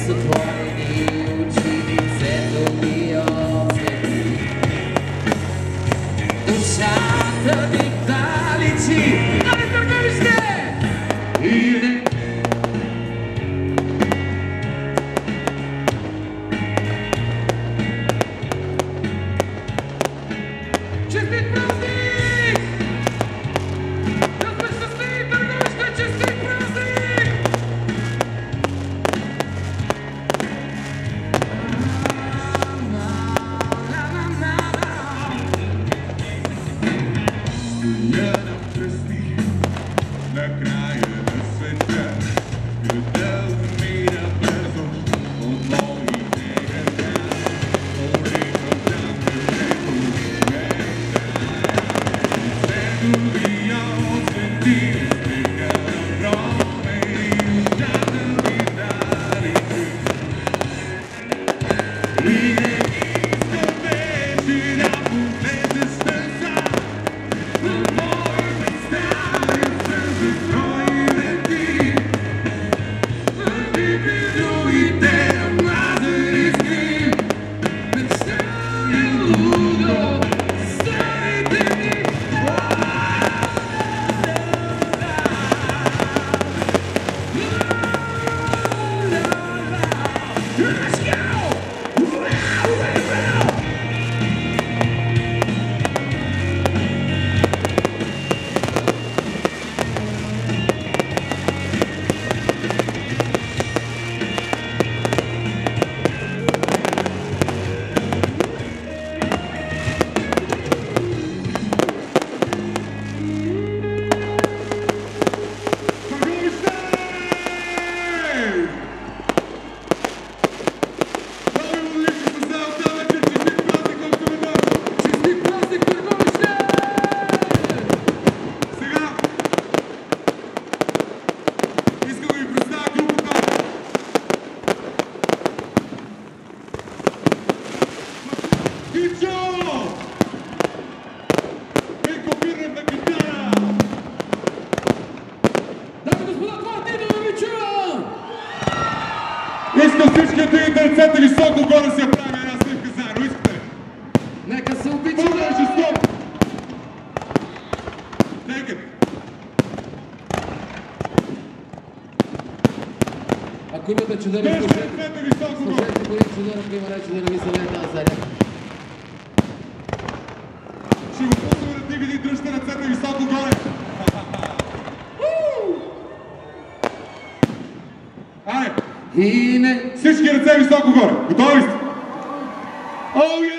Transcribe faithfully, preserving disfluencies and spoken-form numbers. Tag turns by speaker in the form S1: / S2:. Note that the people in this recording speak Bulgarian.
S1: с отворени очи, лицето ми осветли. Душата ми заличи. Нали търгавище! И не честит празник! Да сме щастливи, Търговище! Честит празник!
S2: Стоя на пръсти на края на света, града умира бързо от моите ръка. Орикам там където места, лицето ви освети, смеха на промени, ужаса ми заличи. И не искам вече да погледнеш назад. Let's go! Искам всички да дигате ръцете високо горе, си я правим една снимка заедно. Искате ли?
S1: Нека се обичаме!
S2: Първо беше стоп! Take it!
S1: Ако имате чудо,
S2: Държте
S1: служете.
S2: ръцете високо горе!
S1: Служете пари чудо, ако има рече да не ми се лета за ред.
S2: Ще го пуснем да ти види, дръжте ръцете високо горе! Айде!
S1: И не...
S2: Всички ръце високо горе! Готови сте? Oh, yeah!